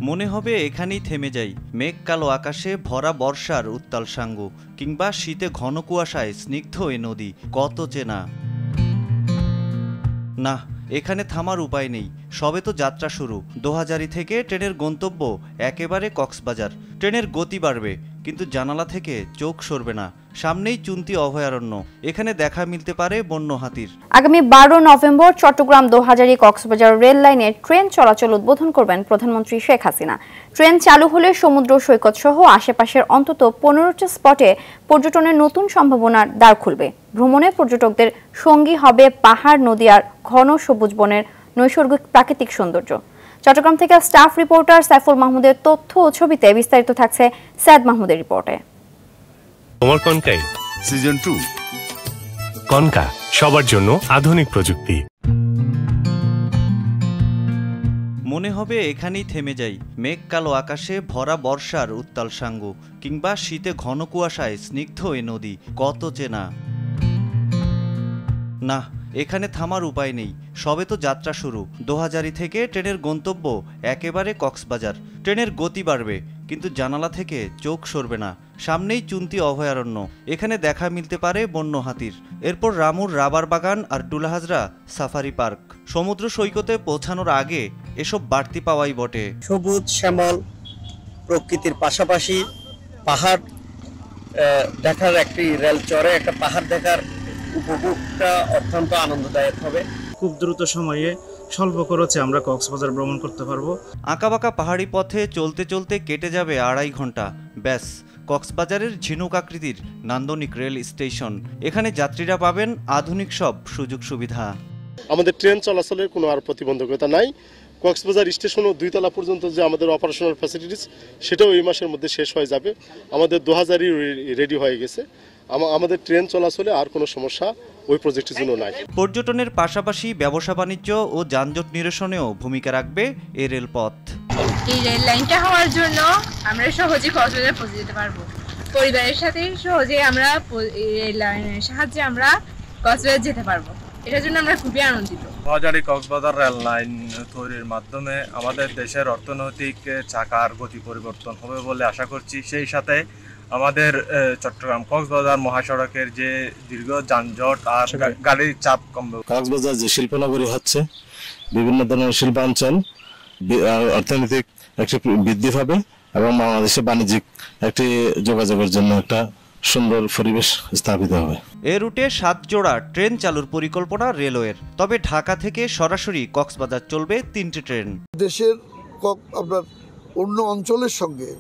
মনে হবে এখানেই থেমে যাই। মেঘ কালো আকাশে ভরা বর্ষার উত্তাল সাঙ্গু, কিংবা শীতে ঘন কুয়াশায় স্নিগ্ধ এ নদী কত চেনা। না, এখানে থামার উপায় নেই, সবে তো যাত্রা শুরু। দোহাজারি থেকে ট্রেনের গন্তব্য একেবারে কক্সবাজার। ট্রেনের গতি বাড়বে, কিন্তু জানালা থেকে চোখ সরবে না। সামনেই চুন্তি অভয়ারণ্য, এখানে দেখা মিলতে পারে বন্য হাতির। আগামী 12 নভেম্বর চট্টগ্রাম দোহাজারি কক্সবাজার রেল লাইনে ট্রেন চলাচল উদ্বোধন করবেন প্রধানমন্ত্রী শেখ হাসিনা। ট্রেন চালু হলে সমুদ্র সৈকত সহ আশেপাশের অন্তত 15টি স্পটে পর্যটনের নতুন সম্ভাবনার দ্বার খুলবে। ভ্রমণে পর্যটকদের সঙ্গী হবে পাহাড়, নদী আর ঘন সবুজ বনের নৈসর্গিক প্রাকৃতিক সৌন্দর্য। চট্টগ্রাম থেকে স্টাফ রিপোর্টার সাইফুল মাহমুদের তথ্য ও ছবিতে বিস্তারিত থাকছে সাদ মাহমুদের রিপোর্টে। তোমার কনকাই সিজন 2 কনকা, সবার জন্য আধুনিক প্রযুক্তি। মনে হবে এখানেই থেমে যাই। মেঘ কালো আকাশে ভরা বর্ষার উত্তাল সাঙ্গু, কিংবা শীতে ঘন কুয়াশায় স্নিগ্ধ এ নদী কত চেনা। না, এখানে থামার উপায় নেই, সবে তো যাত্রা শুরু। দোহাজারি থেকে ট্রেনের গন্তব্য একেবারে কক্সবাজার। ট্রেনের গতি বাড়বে, কিন্তু জানালা থেকে চোখ সরবে না। সামনেই চুন্তি অভয়ারণ্য, এখানে দেখা মিলতে পারে বন্য হাতির। এরপর রামুর রাবার বাগান আর টুলাহাজরা সাফারি পার্ক। সমুদ্র সৈকতে পৌঁছানোর আগে এসব বাড়তি পাওয়াই বটে। সবুজ শ্যামল প্রকৃতির পাশাপাশি পাহাড় দেখার, একটি রেল চড়ে একটা পাহাড় দেখার উপভোগটা অত্যন্ত আনন্দদায়ক হবে। খুব দ্রুত সময়ে স্বল্প খরচে আমরা কক্সবাজার ভ্রমণ করতে পারবো। আঁকাবাঁকা পাহাড়ি পথে চলতে চলতে কেটে যাবে 2.5 ঘন্টা। ব্যাস, কক্সবাজারের ঝিনুক আকৃতির নান্দনিক রেল স্টেশন। এখানে যাত্রীরা পাবেন আধুনিক সব সুযোগ সুবিধা। আমাদের ট্রেন চলাচলের কোনো আর প্রতিবন্ধকতা নাই। কক্সবাজার স্টেশনও 2 তলা পর্যন্ত যে আমাদের অপারেশনাল ফ্যাসিলিটিস, সেটাও এই মাসের মধ্যে শেষ হয়ে যাবে। আমাদের দোহাজারি রেডি হয়ে গেছে। আমাদের ট্রেন চলাচলে আর কোনো সমস্যা ওই প্রজেক্টের জন্য নাই। পর্যটনের পাশাপাশি ব্যবসা বাণিজ্য ও যানজট নিরসনেও ভূমিকা রাখবে এই রেলপথ। এই রেল লাইনটা হওয়ার জন্য আমরা সহজে কক্সবাজার পৌঁছে যেতে পারবো। পরিবারের সাথে সহজে আমরা রেল লাইনের সাহায্যে আমরা কক্সবাজার যেতে পারবো। এটার জন্য আমরা খুবই আনন্দিত। দোহাজারি কক্সবাজার রেল লাইন তৈরির মাধ্যমে আমাদের দেশের অর্থনৈতিক চাকার গতি পরিবর্তন হবে বলে আশা করছি। সেই সাথে আমাদের চট্টগ্রাম কক্সবাজার মহাসড়কের যে দীর্ঘ যানজট আর গাড়ির চাপ কমবে। কক্সবাজার যে শিল্পনগরী হচ্ছে, বিভিন্ন ধরনের শিল্পাঞ্চল, অর্থনৈতিক একটি বৃদ্ধি পাবে এবং বাংলাদেশে বাণিজ্যিক একটি যোগাযোগের জন্য একটা সুন্দর পরিবেশ স্থাপিত হবে। এ রুটে 7 জোড়া ট্রেন চালুর পরিকল্পনা রেলওয়ের। তবে ঢাকা থেকে সরাসরি কক্সবাজার চলবে 3টি ট্রেন। দেশের আপনার অন্য অঞ্চলের সঙ্গে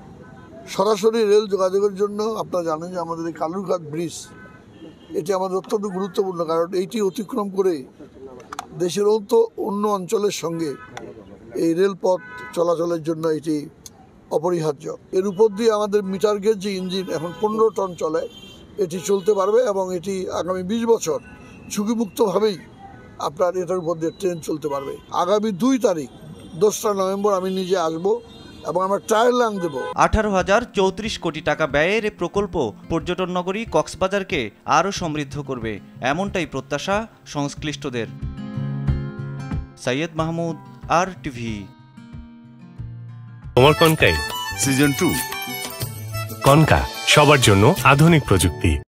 সরাসরি রেল যোগাযোগের জন্য আপনারা জানেন যে আমাদের এই কালুরঘাট ব্রিজ, এটি আমাদের অত্যন্ত গুরুত্বপূর্ণ, কারণ এইটি অতিক্রম করে দেশের অন্য অঞ্চলের সঙ্গে এই রেলপথ চলাচলের জন্য এটি অপরিহার্য। এর উপর দিয়ে আমাদের মিটার গেজ যে ইঞ্জিন এখন 15 টন চলে, এটি চলতে পারবে এবং এটি আগামী 20 বছর ঝুঁকিমুক্তভাবেই আপনার এটার উপর দিয়ে ট্রেন চলতে পারবে। আগামী 2 তারিখ 2রা নভেম্বর আমি নিজে আসবো এবং আমরা ট্রায়াল রান দেব। 18,034 কোটি টাকা ব্যয়ের এই প্রকল্প পর্যটন নগরী কক্সবাজারকে আরও সমৃদ্ধ করবে, এমনটাই প্রত্যাশা সংশ্লিষ্টদের। সৈয়দ মাহমুদ, RTV। তোমার কনকাই সিজন 2 কনকা, সবার জন্য আধুনিক প্রযুক্তি।